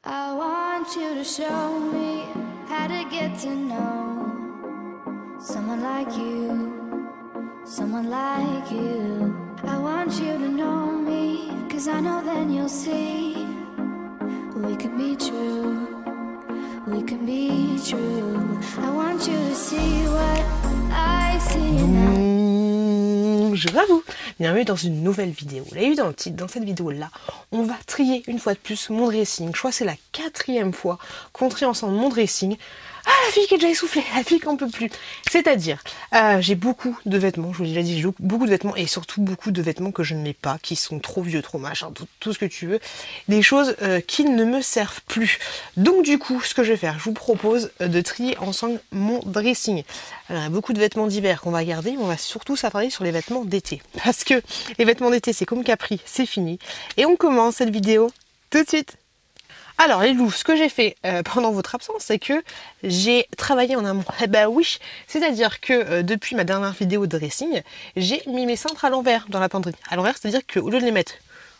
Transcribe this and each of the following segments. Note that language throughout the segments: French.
I want you to show me how to get to know someone like you, someone like you. I want you to know me, 'cause I know then you'll see we can be true, we can be true. I want you to see what I see now. Bonjour à vous, bienvenue dans une nouvelle vidéo. Vous l'avez vu dans le titre, dans cette vidéo-là, on va trier une fois de plus mon dressing. Je crois que c'est la 4e fois qu'on trie ensemble mon dressing. Ah, la fille qui est déjà essoufflée, la fille qu'on peut plus. C'est-à-dire, j'ai beaucoup de vêtements, je vous l'ai déjà dit, j'ai beaucoup de vêtements et surtout beaucoup de vêtements que je ne mets pas, qui sont trop vieux, trop machin, tout ce que tu veux. Des choses qui ne me servent plus. Donc du coup, ce que je vais faire, je vous propose de trier ensemble mon dressing. Alors, il y a beaucoup de vêtements d'hiver qu'on va garder, mais on va surtout s'attarder sur les vêtements d'été. Parce que les vêtements d'été, c'est comme Capri, c'est fini. Et on commence cette vidéo tout de suite. Alors les loups, ce que j'ai fait pendant votre absence, c'est que j'ai travaillé en amont. Eh ben oui, c'est-à-dire que depuis ma dernière vidéo de dressing, j'ai mis mes cintres à l'envers dans la penderie. À l'envers, c'est-à-dire qu'au lieu de les mettre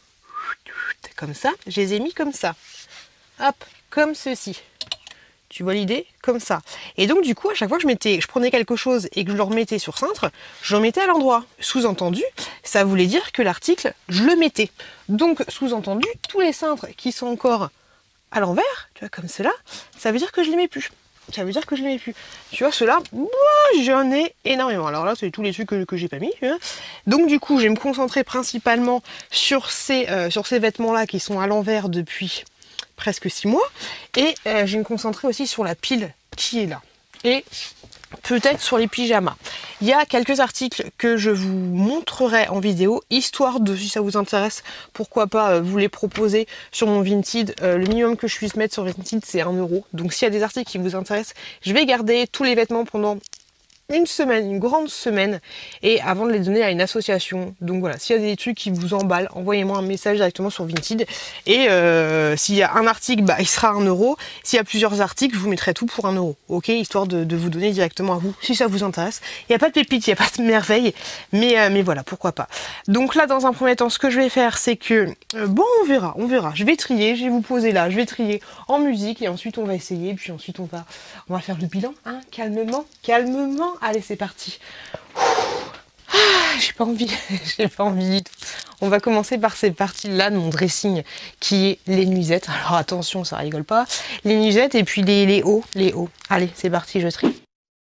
comme ça, je les ai mis comme ça. Hop, comme ceci. Tu vois l'idée? Comme ça. Et donc du coup, à chaque fois que je prenais quelque chose et que je le remettais sur cintre, je le mettais à l'endroit. Sous-entendu, ça voulait dire que l'article, je le mettais. Donc sous-entendu, tous les cintres qui sont encore à l'envers, tu vois, comme cela, ça veut dire que je les mets plus. Ça veut dire que je les mets plus. Tu vois, ceux-là, j'en ai énormément. Alors là, c'est tous les trucs que j'ai pas mis. Tu vois. Donc du coup, je vais me concentrer principalement sur ces vêtements-là qui sont à l'envers depuis presque 6 mois. Et je vais me concentrer aussi sur la pile qui est là. Et peut-être sur les pyjamas. Il y a quelques articles que je vous montrerai en vidéo, histoire de, si ça vous intéresse, pourquoi pas vous les proposer sur mon Vinted. Le minimum que je puisse mettre sur Vinted, c'est 1 €. Donc s'il y a des articles qui vous intéressent, je vais garder tous les vêtements pendant une semaine, une grande semaine, et avant de les donner à une association. Donc voilà, s'il y a des trucs qui vous emballent, envoyez-moi un message directement sur Vinted. Et s'il y a un article, bah, il sera 1 €. S'il y a plusieurs articles, je vous mettrai tout pour 1 €. Ok, histoire de vous donner directement à vous, si ça vous intéresse. Il n'y a pas de pépite, il n'y a pas de merveille, mais voilà, pourquoi pas. Donc là, dans un premier temps, ce que je vais faire, c'est que, bon, on verra. Je vais trier, je vais vous poser là, je vais trier en musique, et ensuite on va essayer, puis ensuite on va faire le bilan, hein, calmement. Allez, c'est parti. J'ai pas envie, j'ai pas envie du tout. On va commencer par cette partie-là de mon dressing, qui est les nuisettes. Alors attention, ça rigole pas. Les nuisettes et puis les hauts, Allez, c'est parti, je trie.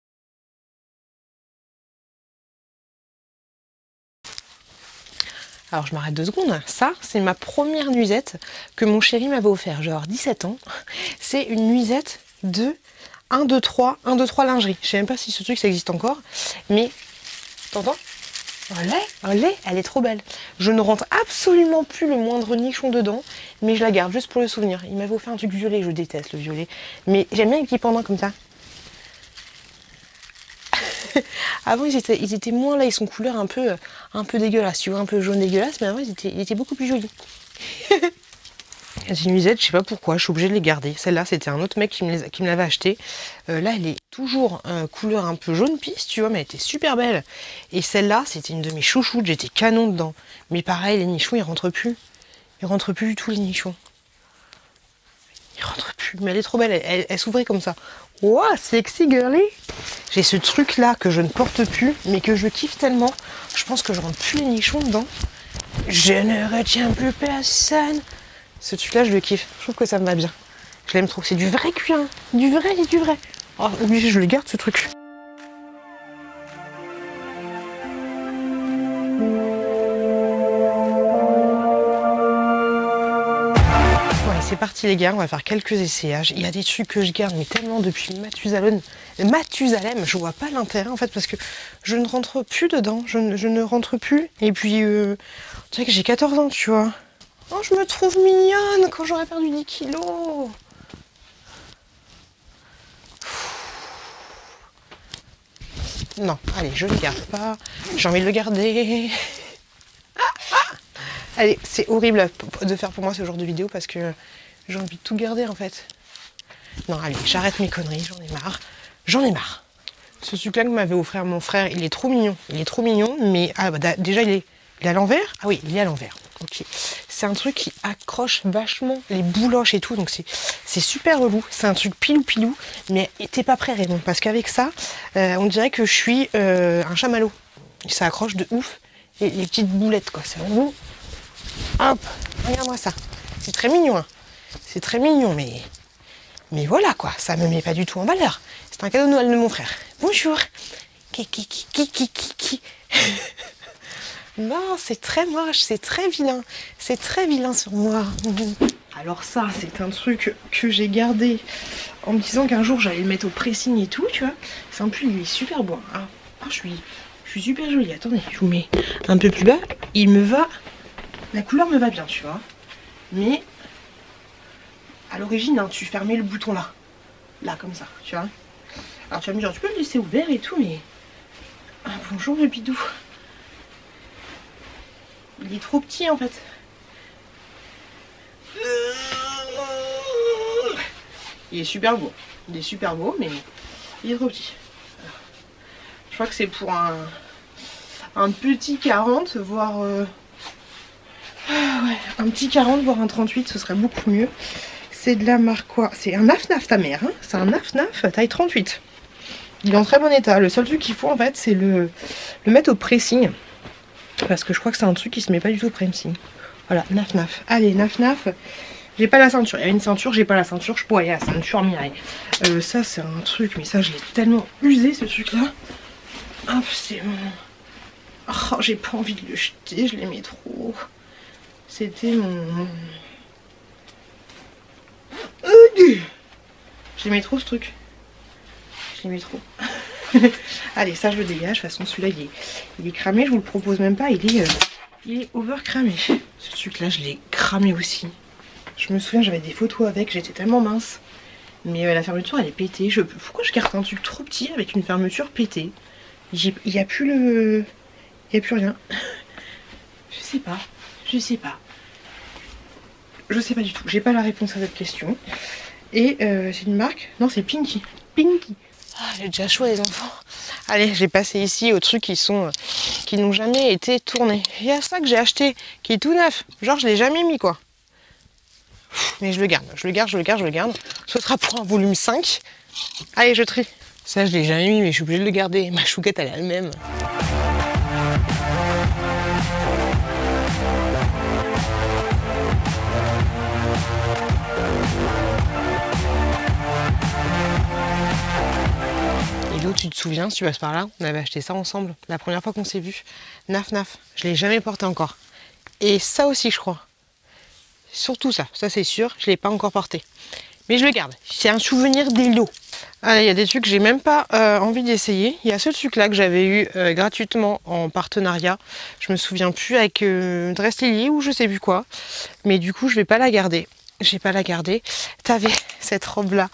Alors je m'arrête 2 secondes. Ça, c'est ma première nuisette que mon chéri m'avait offert. J'ai 17 ans. C'est une nuisette de 1, 2, 3 lingerie. Je sais même pas si ce truc ça existe encore, mais t'entends? Olé, elle est trop belle. Je ne rentre absolument plus le moindre nichon dedans, mais je la garde juste pour le souvenir. Il m'avait offert un truc violet, je déteste le violet, mais j'aime bien les petits pendants comme ça. Avant ils étaient moins là, ils sont couleur un peu dégueulasse, tu vois, un peu jaune dégueulasse, mais avant ils étaient beaucoup plus jolis. J'ai une nuisette, je sais pas pourquoi, je suis obligée de les garder. Celle-là, c'était un autre mec qui me l'avait acheté. Là, elle est toujours couleur un peu jaune pisse, tu vois, mais elle était super belle. Et celle-là, c'était une de mes chouchoutes, j'étais canon dedans. Mais pareil, les nichons, ils rentrent plus. Ils rentrent plus du tout, les nichons. Ils rentrent plus, mais elle est trop belle, elle s'ouvrait comme ça. Wow, sexy girly. J'ai ce truc-là que je ne porte plus, mais que je kiffe tellement. Je pense que je rentre plus les nichons dedans. Je ne retiens plus personne. Ce truc-là, je le kiffe. Je trouve que ça me va bien. Je l'aime trop. C'est du vrai cuir. Du vrai. Oh, obligé, je le garde, ce truc. Ouais, c'est parti, les gars. On va faire quelques essayages. Il y a des trucs que je garde, mais tellement depuis Mathusalem, je vois pas l'intérêt, en fait, parce que je ne rentre plus dedans. Je ne rentre plus. Et puis, tu sais que j'ai 14 ans, tu vois. Oh, je me trouve mignonne quand j'aurai perdu 10 kilos. Non, allez, je ne le garde pas. J'ai envie de le garder. Allez, c'est horrible de faire pour moi ce genre de vidéo parce que j'ai envie de tout garder en fait. Non, allez, j'arrête mes conneries, j'en ai marre. Ce truc-là que m'avait offert mon frère, il est trop mignon, mais déjà il est à l'envers. Ah oui, il est à l'envers. Ok. c'est un truc qui accroche vachement les bouloches et tout, donc c'est super relou. C'est un truc pilou, mais t'es pas prêt, Raymond, parce qu'avec ça, on dirait que je suis un chamallow. Ça accroche de ouf, et les petites boulettes, quoi. C'est vraiment... Hop, regarde-moi ça. C'est très mignon, hein. C'est très mignon, mais voilà, quoi. Ça me met pas du tout en valeur. C'est un cadeau de Noël de mon frère. Bonjour. Kiki. Non, c'est très moche, c'est très vilain. C'est très vilain sur moi. Alors ça, c'est un truc que j'ai gardé en me disant qu'un jour j'allais le mettre au pressing et tout, tu vois. C'est un pull, il est super beau. Ah, je suis super jolie. Attendez, je vous mets un peu plus bas. Il me va... La couleur me va bien, tu vois. Mais à l'origine, hein, tu fermais le bouton là. Là, comme ça, tu vois. Alors tu vas me dire, tu peux le laisser ouvert et tout, mais... Ah, bonjour le bidou. Il est trop petit en fait. Il est super beau. Il est super beau, mais il est trop petit. Je crois que c'est pour un petit 40, voire... ouais, un petit 40, voire un 38, ce serait beaucoup mieux. C'est de la marque quoi? C'est un Naf-Naf ta mère, hein. C'est un Naf-Naf taille 38. Il est en très bon état. Le seul truc qu'il faut en fait, c'est le mettre au pressing. Parce que je crois que c'est un truc qui se met pas du tout au pressing. Voilà, Naf-Naf. Allez, Naf-Naf. J'ai pas la ceinture. Il y a une ceinture, j'ai pas la ceinture. Je pourrais y aller à la ceinture Mireille. Ça, c'est un truc, mais ça, je l'ai tellement usé ce truc-là. Hop, c'est mon... Oh, j'ai pas envie de le jeter, je l'aimais trop. C'était mon... Je l'aimais trop ce truc. Je l'aimais trop. Allez, ça je le dégage. De toute façon, celui-là il est cramé. Je vous le propose même pas. Il est over cramé. Ce truc-là, je l'ai cramé aussi. Je me souviens, j'avais des photos avec. J'étais tellement mince. Mais la fermeture, elle est pétée. Pourquoi je garde un truc trop petit avec une fermeture pétée? Il n'y a plus le... Il n'y a plus rien. Je sais pas. Je sais pas. Je sais pas du tout. J'ai pas la réponse à cette question. Et c'est une marque... Non, c'est Pinky. Pinky. Ah, j'ai déjà chaud les enfants. Allez, j'ai passé ici aux trucs qui n'ont jamais été tournés. Il y a ça que j'ai acheté, qui est tout neuf. Genre, je l'ai jamais mis, quoi. Mais je le garde. Ce sera pour un volume 5. Allez, je trie. Ça, je l'ai jamais mis, mais je suis obligée de le garder. Ma chouquette, elle est elle-même. Tu te souviens, si tu passes par là, on avait acheté ça ensemble, la première fois qu'on s'est vu. Naf-Naf, je l'ai jamais porté encore. Et ça aussi, je crois. Surtout ça c'est sûr, je l'ai pas encore porté. Mais je le garde, c'est un souvenir des lots. Allez, il y a des trucs que j'ai même pas envie d'essayer. Il y a ce truc-là que j'avais eu gratuitement en partenariat. Je me souviens plus avec Dress Lily ou je sais plus quoi. Mais du coup, je vais pas la garder. Je vais pas la garder. T'avais cette robe-là.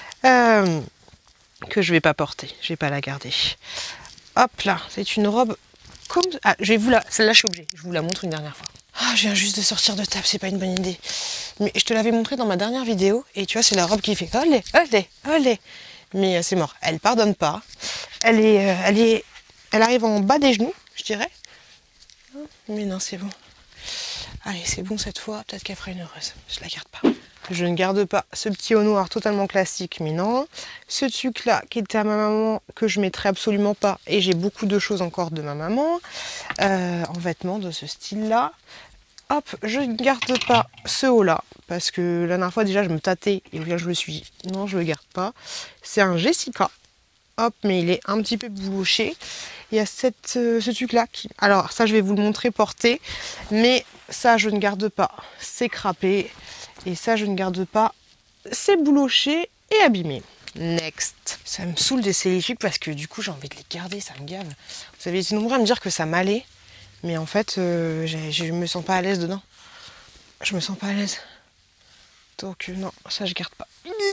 Que je vais pas porter, je vais pas la garder. Hop là, c'est une robe comme... Ah, je vais vous la... Celle-là, je suis obligée, je vous la montre une dernière fois. Ah, je viens juste de sortir de table, c'est pas une bonne idée. Mais je te l'avais montré dans ma dernière vidéo, et tu vois, c'est la robe qui fait olé, olé, olé. Mais c'est mort, elle pardonne pas. Elle arrive en bas des genoux, je dirais. Mais non, c'est bon. Allez, c'est bon cette fois, peut-être qu'elle fera une heureuse. Je la garde pas. Je ne garde pas ce petit haut noir totalement classique, mais non. Ce truc-là qui était à ma maman, que je mettrai absolument pas. Et j'ai beaucoup de choses encore de ma maman. En vêtements de ce style-là. Hop, je ne garde pas ce haut-là. Parce que la dernière fois, déjà, je me tâtais. Et bien, je me suis dit, non, je ne le garde pas. C'est un Jessica. Hop, mais il est un petit peu bouloché. Il y a ce truc-là qui... Alors, ça, je vais vous le montrer porté. Mais ça, je ne garde pas. C'est crapé. Et ça, je ne garde pas. C'est bouloché et abîmé. Next. Ça me saoule d'essayer les trucs parce que du coup, j'ai envie de les garder. Ça me gave. Vous avez été nombreux à me dire que ça m'allait. Mais en fait, je me sens pas à l'aise dedans. Je me sens pas à l'aise. Donc, non, ça, je garde pas.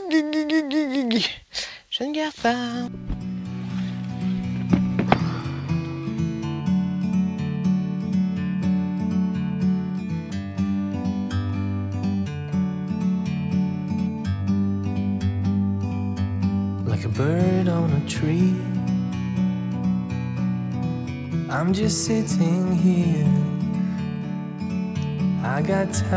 Je ne garde pas. Like a bird on a tree, I'm just sitting here. I got time,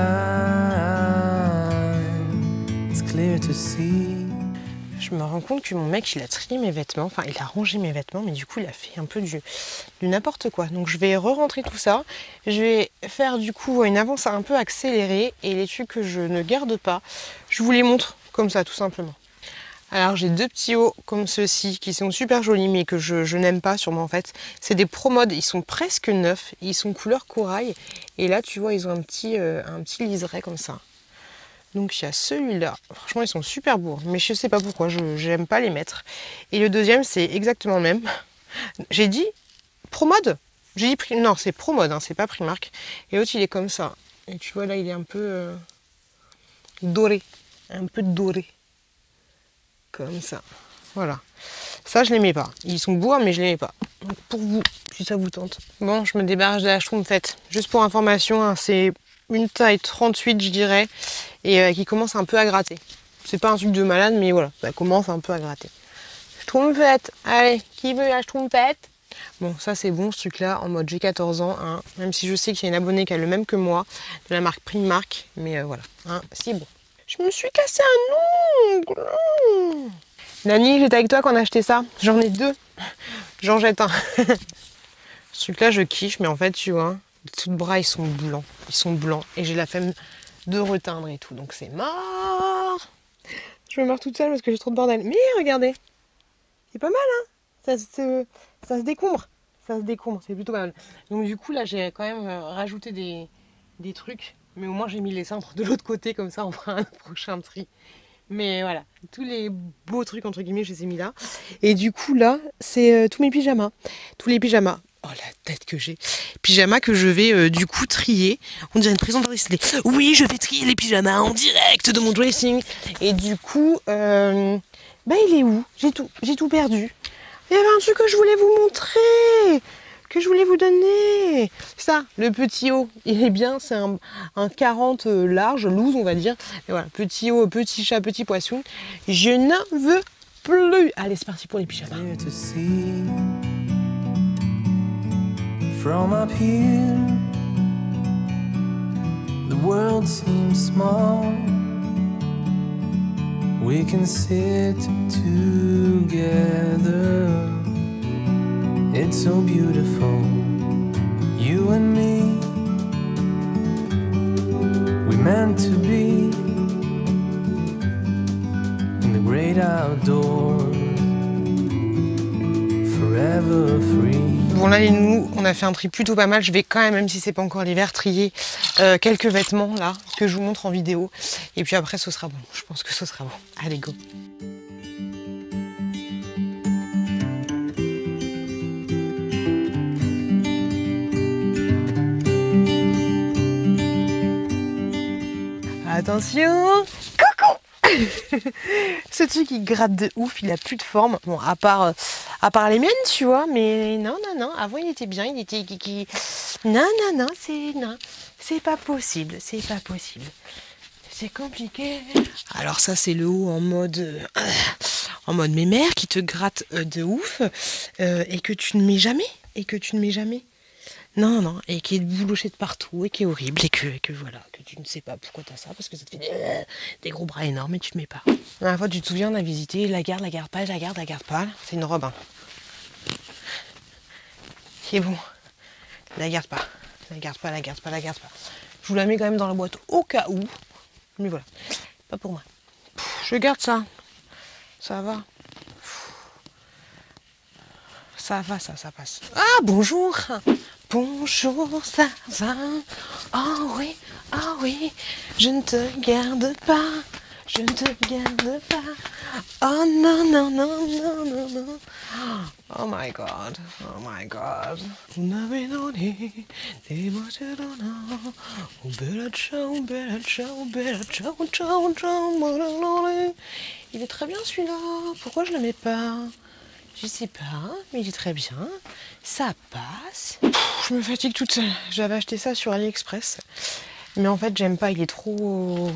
it's clear to see. Je me rends compte que mon mec, il a trié mes vêtements, enfin il a rangé mes vêtements, mais du coup il a fait un peu du n'importe quoi. Donc je vais re-rentrer tout ça, je vais faire du coup une avance un peu accélérée et les trucs que je ne garde pas, je vous les montre comme ça tout simplement. Alors j'ai deux petits hauts comme ceux-ci qui sont super jolis mais que je n'aime pas sûrement en fait. C'est des Pro-Mode, ils sont presque neufs, ils sont couleur corail et là tu vois ils ont un petit liseré comme ça. Donc il y a celui-là, franchement ils sont super beaux, mais je sais pas pourquoi, je n'aime pas les mettre. Et le deuxième c'est exactement le même. J'ai dit Pro-Mode, j'ai dit non c'est Pro-Mode, hein, c'est pas Primark. Et l'autre il est comme ça. Et tu vois là il est un peu doré, un peu doré. Comme ça, voilà. Ça je les mets pas, ils sont beaux mais je les mets pas. Donc pour vous, si ça vous tente. Bon je me débarrasse de la Schtroumpfette, juste pour information, hein, c'est une taille 38 je dirais et qui commence un peu à gratter. C'est pas un truc de malade mais voilà, ça commence un peu à gratter. Schtroumpfette, allez, qui veut la Schtroumpfette? Bon ça c'est bon ce truc là en mode j'ai 14 ans, hein, même si je sais qu'il y a une abonnée qui a le même que moi, de la marque Primark, mais voilà, hein, c'est bon. Je me suis cassé un ongle. Nani, j'étais avec toi quand on a acheté ça. J'en ai deux. J'en jette un. Ce truc là je kiffe mais en fait tu vois, tout le bras ils sont blancs. Ils sont blancs et j'ai la flemme de reteindre et tout. Donc c'est mort. Je me meurs toute seule parce que j'ai trop de bordel. Mais regardez. C'est pas mal hein. Ça se décombre. Ça se décombre. C'est plutôt pas mal. Donc du coup là j'ai quand même rajouté des trucs. Mais au moins j'ai mis les cintres de l'autre côté. Comme ça on fera un prochain tri. Mais voilà. Tous les beaux trucs entre guillemets je les ai mis là. Et du coup là c'est tous mes pyjamas. Tous les pyjamas. Oh la tête que j'ai. Pyjama que je vais du coup trier. On dirait une présentation. Oui, je vais trier les pyjamas en direct de mon dressing. Et du coup, il est où? J'ai tout perdu. Il y avait un truc que je voulais vous montrer, que je voulais vous donner. Ça, le petit haut, il est bien. C'est un 40 large, loose on va dire. Et voilà, petit haut, petit chat, petit poisson. Je n'en veux plus. Allez, c'est parti pour les pyjamas. From up here, the world seems small. We can sit together. It's so beautiful, you and me. We meant to be in the great outdoors, forever free. Bon là nous on a fait un tri plutôt pas mal, je vais quand même si c'est pas encore l'hiver, trier quelques vêtements là que je vous montre en vidéo et puis après ce sera bon, je pense que ce sera bon. Allez go. Attention, coucou. Ce truc il gratte de ouf, il a plus de forme. Bon, à part les miennes, tu vois, mais non, avant il était bien, il était kiki. Non, c'est pas possible, c'est compliqué. Alors ça c'est le haut en mode mémère qui te gratte de ouf et que tu ne mets jamais, Non, et qui est bouloché de partout et qui est horrible et que voilà, que tu ne sais pas pourquoi t'as ça parce que ça te fait des gros bras énormes et tu te mets pas. La dernière fois tu te souviens, on a visité, la garde pas, c'est une robe. Hein. Et bon, la garde pas. Je vous la mets quand même dans la boîte au cas où, mais voilà, pas pour moi. Je garde ça, ça va. Ça passe. Ah bonjour. Bonjour, ça va? Oh oui, je ne te garde pas. Oh non. Oh my god. Il est très bien celui-là. Pourquoi je le mets pas? Je sais pas, mais il est très bien. Ça passe. Je me fatigue toute seule. J'avais acheté ça sur AliExpress. Mais en fait, j'aime pas. Il est trop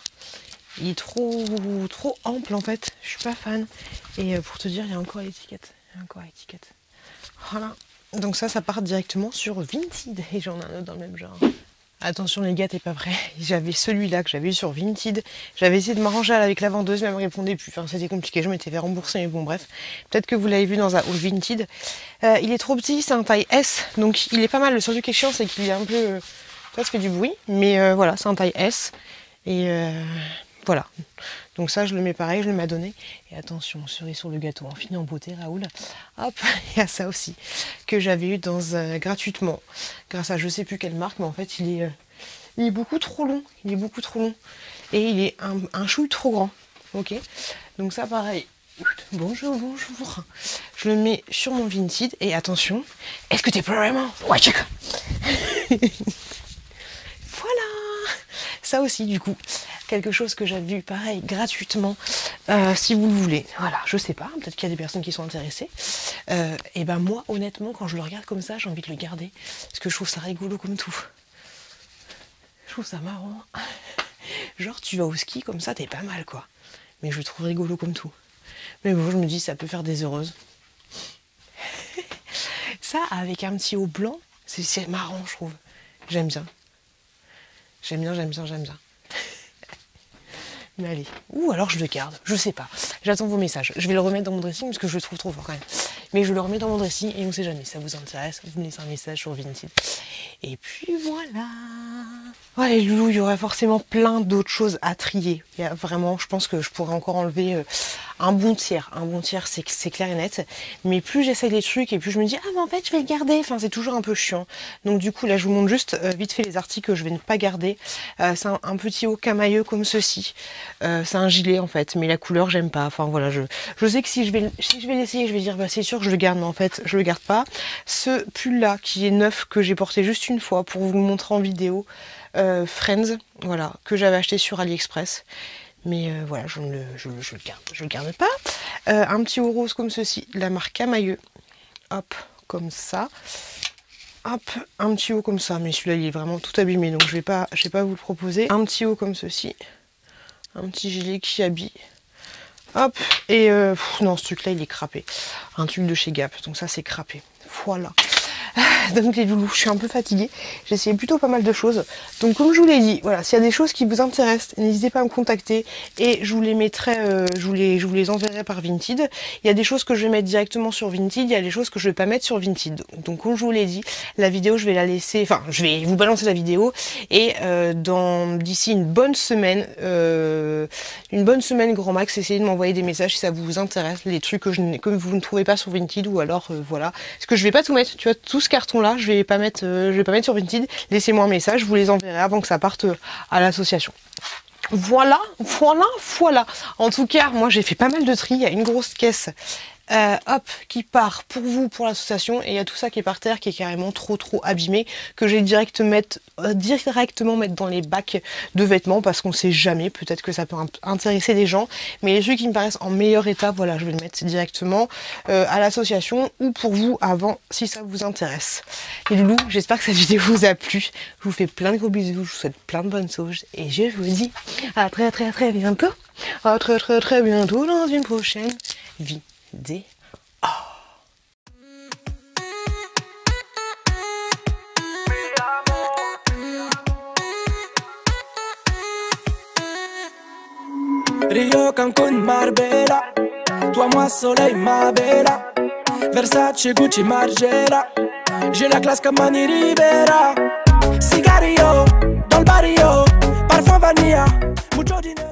ample en fait. Je suis pas fan. Et pour te dire, il y a encore l'étiquette. Voilà. Donc ça part directement sur Vinted. Et j'en ai un autre dans le même genre. Attention les gars, t'es pas prêt. J'avais celui-là que j'avais eu sur Vinted. J'avais essayé de m'arranger avec la vendeuse, mais elle me répondait plus. Enfin, c'était compliqué, je m'étais fait rembourser, mais bon, bref. Peut-être que vous l'avez vu dans un haul Vinted. Il est trop petit, c'est un taille S, donc il est pas mal. Le seul truc qui est chiant, c'est qu'il est un peu... ça fait du bruit, mais voilà, c'est un taille S. Et voilà. Donc ça, je le mets pareil, je le mets à donner. Et attention, cerise sur le gâteau, on finit en beauté, Raoul. Hop, il y a ça aussi, que j'avais eu dans gratuitement, grâce à je sais plus quelle marque, mais en fait, il est beaucoup trop long. Il est beaucoup trop long. Et il est un chouille trop grand. Ok. Donc ça, pareil. Bonjour, bonjour. Je le mets sur mon Vinted. Et attention, est-ce que t'es prêt vraiment? Ouais, check. Voilà. Ça aussi, du coup, quelque chose que j'avais vu, pareil, gratuitement, si vous le voulez. Voilà, je sais pas, peut-être qu'il y a des personnes qui sont intéressées. Et ben moi, honnêtement, quand je le regarde comme ça, j'ai envie de le garder. Parce que je trouve ça rigolo comme tout. Je trouve ça marrant. Genre, tu vas au ski comme ça, t'es pas mal, quoi. Mais je le trouve rigolo comme tout. Mais bon, je me dis, ça peut faire des heureuses. Ça, avec un petit haut blanc, c'est marrant, je trouve. J'aime bien. J'aime bien, j'aime bien, j'aime bien. Mais allez. Ou alors je le garde, je sais pas. J'attends vos messages. Je vais le remettre dans mon dressing parce que je le trouve trop fort quand même. Mais je le remets dans mon dressing et on sait jamais, ça vous intéresse, vous me laissez un message sur Vinted. Et puis voilà. Ouais les loulous, il y aurait forcément plein d'autres choses à trier. Il y a vraiment, je pense que je pourrais encore enlever un bon tiers. Un bon tiers, c'est clair et net. Mais plus j'essaye les trucs et plus je me dis, ah mais en fait je vais le garder. Enfin c'est toujours un peu chiant. Donc du coup là je vous montre juste vite fait les articles que je vais ne pas garder. C'est un petit haut camailleux comme ceci. C'est un gilet en fait, mais la couleur j'aime pas. Enfin voilà, je sais que si je vais l'essayer, je vais dire bah c'est sûr que je le garde, mais en fait je le garde pas. Ce pull là qui est neuf, que j'ai porté juste une fois pour vous le montrer en vidéo, Friends, voilà, que j'avais acheté sur AliExpress. Mais voilà, je le garde pas. Un petit haut rose comme ceci, la marque Camailleux. Hop, comme ça. Hop, un petit haut comme ça, mais celui-là il est vraiment tout abîmé, donc je vais pas vous le proposer. Un petit haut comme ceci. Un petit gilet qui habille. Hop, et non, ce truc là il est crapé. Un truc de chez Gap, donc ça c'est crapé. Voilà. Donc les loulous, je suis un peu fatiguée. J'ai essayé plutôt pas mal de choses. Donc comme je vous l'ai dit, voilà, s'il y a des choses qui vous intéressent, n'hésitez pas à me contacter et je vous les mettrai, je vous les enverrai par Vinted. Il y a des choses que je vais mettre directement sur Vinted, il y a des choses que je vais pas mettre sur Vinted. Donc comme je vous l'ai dit, la vidéo je vais la laisser, enfin je vais vous balancer la vidéo et d'ici une bonne semaine grand max, essayez de m'envoyer des messages si ça vous intéresse, les trucs que vous ne trouvez pas sur Vinted ou alors voilà. Parce que je vais pas tout mettre, tu vois, tout ce carton là, je vais pas mettre sur Vinted. Laissez-moi un message, je vous les enverrai avant que ça parte à l'association. Voilà. En tout cas, moi j'ai fait pas mal de tri. Il y a une grosse caisse hop, qui part pour vous, pour l'association, et il y a tout ça qui est par terre, qui est carrément trop abîmé, que j'ai directement mettre dans les bacs de vêtements, parce qu'on sait jamais, peut-être que ça peut intéresser des gens, mais les trucs qui me paraissent en meilleur état, voilà, je vais le mettre directement à l'association, ou pour vous avant, si ça vous intéresse. Les loulous, j'espère que cette vidéo vous a plu, je vous fais plein de gros bisous, je vous souhaite plein de bonnes choses, et je vous dis à très bientôt, à très bientôt dans une prochaine vidéo. Rio, Cancun, Marbella. Toi, moi, soleil, ma bella. Versace, Gucci, Margiela. J'ai la classe comme Mani Rivera. Cigarillo, dans le barrio. Parfum vanilla, mucho dinero.